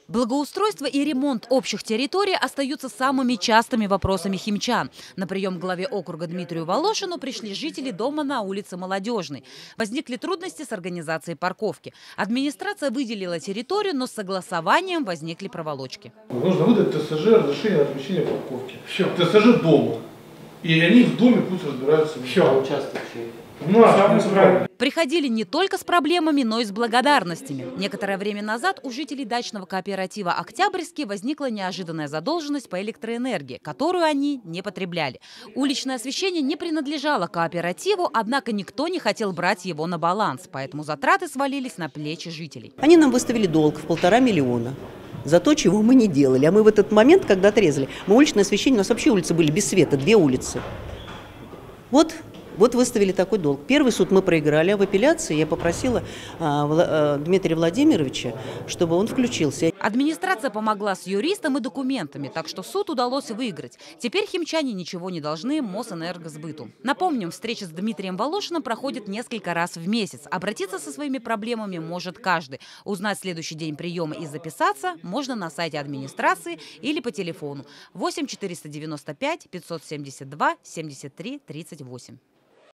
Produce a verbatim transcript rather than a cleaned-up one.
Благоустройство и ремонт общих территорий остаются самыми частыми вопросами химчан. На прием к главе округа Дмитрию Волошину пришли жители дома на улице Молодежной. Возникли трудности с организацией парковки. Администрация выделила территорию, но с согласованием возникли проволочки. Нужно выдать ТСЖ, разрешение на размещение парковки. Все. ТСЖ дома. И они в доме пусть разбираются. Все. Участок все. Приходили не только с проблемами, но и с благодарностями. Некоторое время назад у жителей дачного кооператива «Октябрьский» возникла неожиданная задолженность по электроэнергии, которую они не потребляли. Уличное освещение не принадлежало кооперативу, однако никто не хотел брать его на баланс, поэтому затраты свалились на плечи жителей. Они нам выставили долг в полтора миллиона. За то, чего мы не делали. А мы в этот момент, когда отрезали, мы уличное освещение, у нас вообще улицы были без света, две улицы. Вот. Вот выставили такой долг. Первый суд мы проиграли, а в апелляции я попросила а, Вла- Дмитрия Владимировича, чтобы он включился. Администрация помогла с юристом и документами, так что суд удалось выиграть. Теперь химчане ничего не должны Мосэнергосбыту. Напомним, встреча с Дмитрием Волошиным проходит несколько раз в месяц. Обратиться со своими проблемами может каждый. Узнать следующий день приема и записаться можно на сайте администрации или по телефону восемь четыреста девяносто пять пятьсот семьдесят два семьдесят три тридцать восемь.